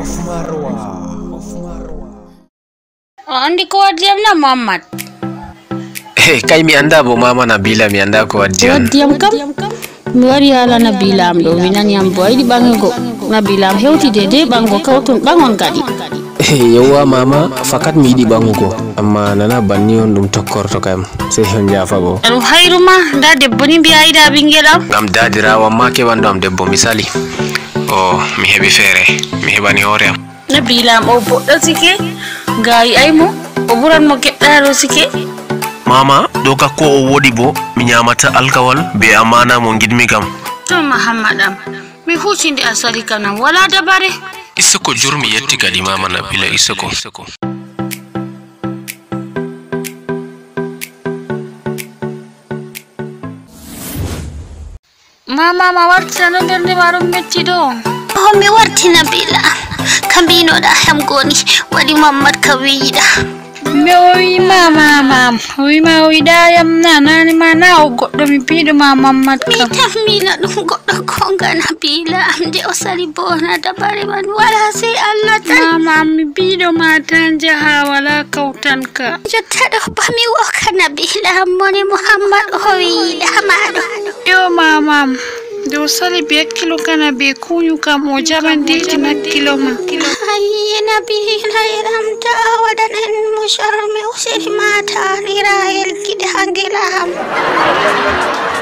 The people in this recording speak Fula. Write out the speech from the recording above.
Andi ko wadiam na Muhammad. Kai mi anda bo mama Nabila mi anda ko wadiam. Wadiam kam? Mi wari hala Nabila am do winani am boy di bango. Nabila am hewti dede bango kawtun bangon gadi. Yawa mama fakat mi di bango amma nana banni on dum tokkorto kam sai hon jafa bo. Aru hayruma da debbo ni biya ida bingelam. Ngam dadirawa ma ke wando am debbo misali. Oh mi hebi fere mi hebani hore am. Nabila am o boddo sike gayi aymo o buran mo geddaro sike. Mama doka ko o wodi bo mi nyamata alkawal be amana mo ngidmi kam. To Muhammadam mi hucinde asali kana wala dabare. Isoko jurmi yetti kadi mama Nabila isoko. Mama ma wartano berde marum metti do. Oh mi warti Nabila. Kambino da ham goni wadi Muhammad kawida. Mi oyi mama oyi da yam nani mana o goddo mi pido mama Muhammad Mi kam. tammina dum goddo konga Nabila am de o sali bona dabare man wala sai Allah tan. Mama mi pido matan jaha wala kautan ka. Jotta do bami woka Nabila moni Muhammad o wi hamado. Yo mama do sali be kilo kana be kunyu kam o jaban deti na kilo ma. Ay Nabila iram ta wadanan musharmi usiri mata ni rael kidhangilam.